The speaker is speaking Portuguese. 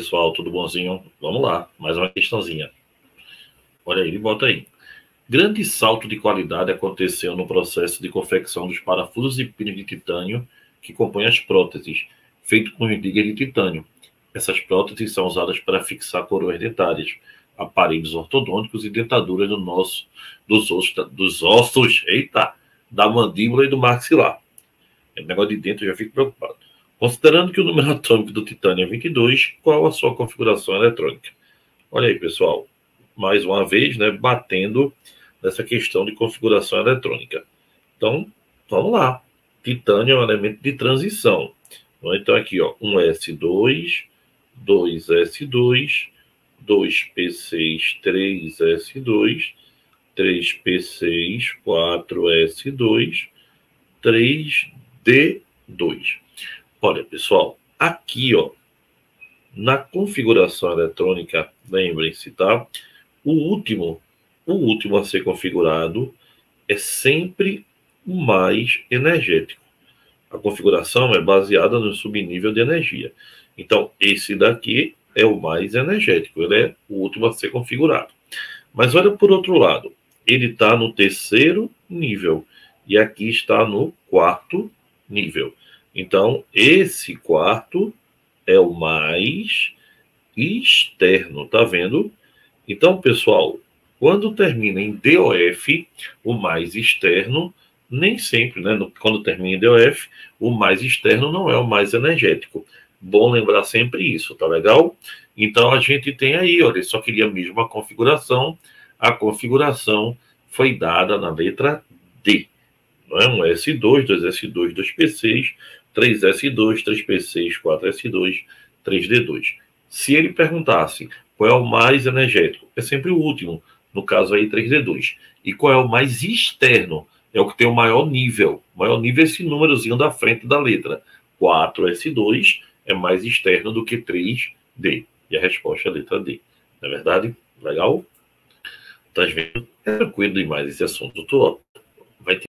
pessoal, tudo bonzinho? Vamos lá, mais uma questãozinha. Olha aí, ele bota aí. Grande salto de qualidade aconteceu no processo de confecção dos parafusos e pinos de titânio que compõem as próteses, feito com ligas de titânio. Essas próteses são usadas para fixar coroas dentárias, aparelhos ortodônticos e dentaduras dos ossos, eita, da mandíbula e do maxilar. O negócio de dentro eu já fico preocupado. Considerando que o número atômico do titânio é 22, qual a sua configuração eletrônica? Olha aí, pessoal, mais uma vez, né, batendo nessa questão de configuração eletrônica. Então, vamos lá. Titânio é um elemento de transição. Então, aqui, ó, 1s2, 2s2, 2p6, 3s2, 3p6, 4s2, 3d2. Olha, pessoal, aqui, ó, na configuração eletrônica, lembrem-se, tá? O último a ser configurado é sempre o mais energético. A configuração é baseada no subnível de energia. Então, esse daqui é o mais energético, ele é o último a ser configurado. Mas olha por outro lado, ele está no terceiro nível e aqui está no quarto nível. Então, esse quarto é o mais externo, tá vendo? Então, pessoal, quando termina em DOF, o mais externo, nem sempre, né? Quando termina em DOF, o mais externo não é o mais energético. Bom lembrar sempre isso, tá legal? Então, a gente tem aí, olha, só queria mesmo a configuração. A configuração foi dada na letra D. Não é? 1S2, 2S2, 2P6, 3S2, 3P6, 4S2, 3D2. Se ele perguntasse qual é o mais energético, é sempre o último, no caso aí 3D2. E qual é o mais externo? É o que tem o maior nível. O maior nível é esse númerozinho da frente da letra. 4S2 é mais externo do que 3D. E a resposta é a letra D. Não é verdade? Legal? Tá vendo? É tranquilo demais esse assunto. Vai ter